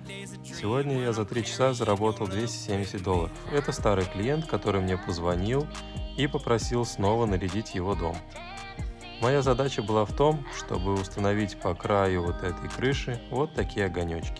Сегодня я за 3 часа заработал $270. Это старый клиент, который мне позвонил и попросил снова нарядить его дом. Моя задача была в том, чтобы установить по краю вот этой крыши вот такие огонечки.